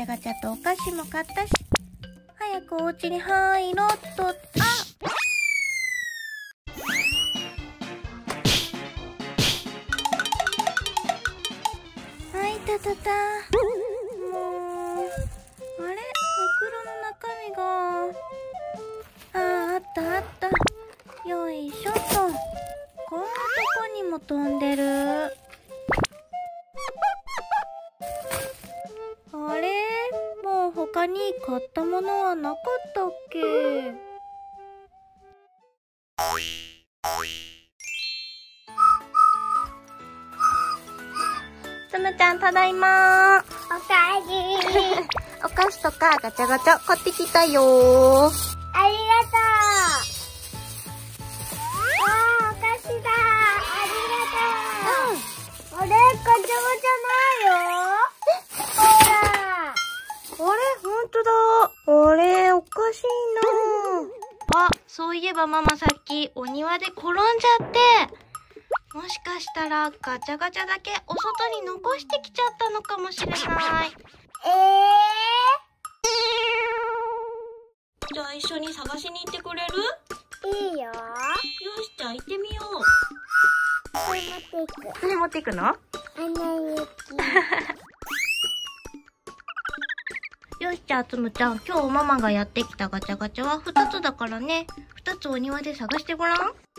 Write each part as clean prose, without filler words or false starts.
ャガチャとお菓子も買ったし、早くお家に入ろっと。はい、たたた。もう、あれ？袋の中身が。あったあった。よいしょと。こんなとこにも飛んでる。あれ？もう他に買ったものはなかったっけ？つむちゃん、ただいまー。 おかえり。 お菓子とかガチャガチャ買ってきたよー。 ありがとう。わあ、お菓子だ。ありがとう。あれ、ガチャガチャないよ。ほら。 あれ、ほんとだ。あれ、おかしいな。あ、そういえばママさっきお庭で転んじゃって、もしかしたらガチャガチャだけお外に残してきちゃったのかもしれない。じゃあ一緒に探しに行ってくれる？ いいよ。 よし、じゃあ行ってみよう。 これ持っていく。 これ持っていくの？ アナ雪。 よし、じゃあつむちゃん、今日ママがやってきたガチャガチャは2つだからね。2つお庭で探してごらん。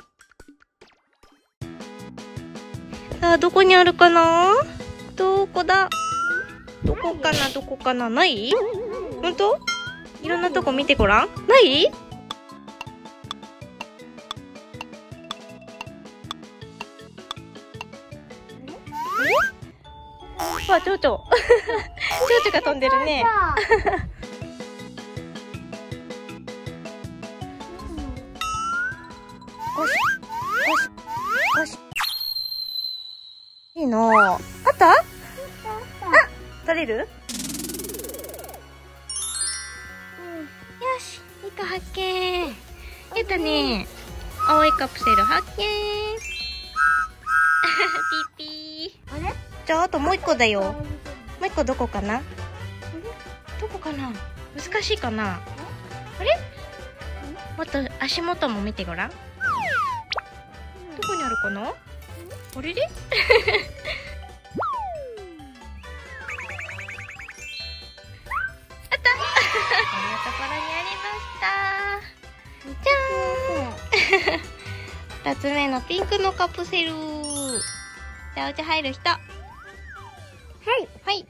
さあ、どこにあるかな？どこだ？どこかな？どこかな？ない？ほんと？いろんなとこ見てごらん。ない？あ、蝶々。蝶々が飛んでるね。よし、よし、よし。いいなぁ。あった？あ、取れる？よし、イカ発見。やったね。青いカプセル発見。ピーピー。 あれ？ じゃあ、あともう一個だよ。もう一個どこかな？どこかな？難しいかな？あれ？もっと足元も見てごらん。どこにあるかな？あれれ？こんなところにありました。じゃーん。2つ目のピンクのカプセル。じゃあ、お家入る人。はい。はい。よ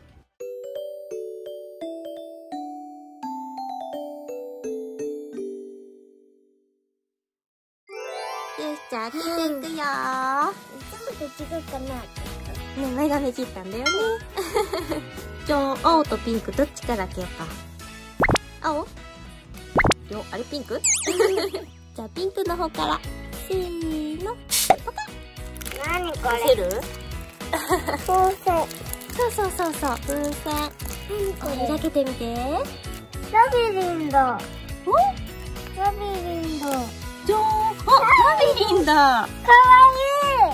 し、じゃあ、開けていくよー。 いつもと違うかな。 ね、メガネ切ったんだよね。じゃあ、青とピンクどっちから開けようか。青？あれピンク？じゃあ、ピンクの方から。せーの。 何これ？ 出せる？ 風船。 そう。風船。 何これ？ 開けてみて。 ラビリンだ。 お？ ラビリンだ。 じゃーん。あ、ラビリンだ。 かわいい。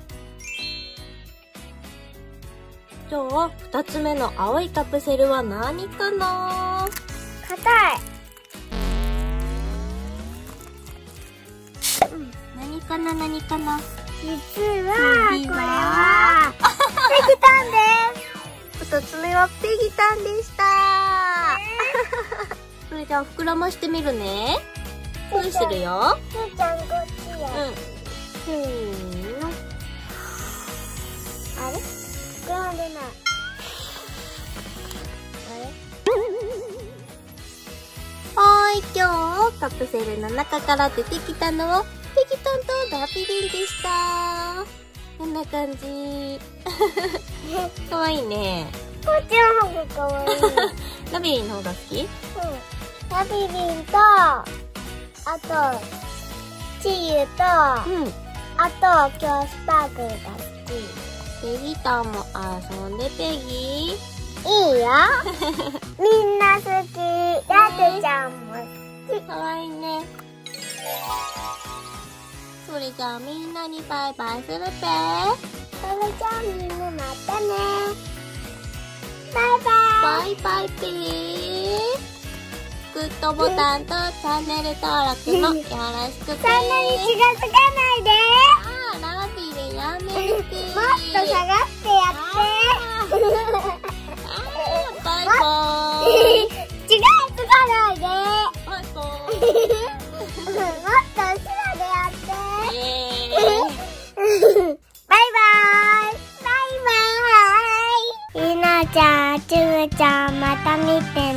じゃあ、2つ目の青いカプセルは何かな？ 硬い。 何かな？ 実は、これは、ペギタンです。 2つ目はペギタンでした。それじゃあ膨らましてみるね。プーするよ。 すーちゃんこっちや。 せーの。 あれ？膨らんでない。 はーい、今日カプセルの中から出てきたのはペギタンとラビリンでした。こんな感じ。かわいいね。 こっちの方がかわいい。 ラビリンの方が好き？ ラビリンと、あと、チーユと、あと、今日スパークルが好き。 ペギタンも遊んでペギ。 いいよ。みんな好き。ラテちゃんも好き。 かわいいね。それじゃあみんなにバイバイするべ。 それじゃあみんなまたね。 バイバイ。 バイバイぺー。グッドボタンとチャンネル登録もよろしくぺー。 チャンネル気がつかないで。 ラビリやめて。 もっと下がってやって。 バイバーイ。 気がつかないで。 バイバーイ。 もっと後ろでやって。バイバーイ。バイバーイ。ひなちゃん、つぶちゃん、また見てね。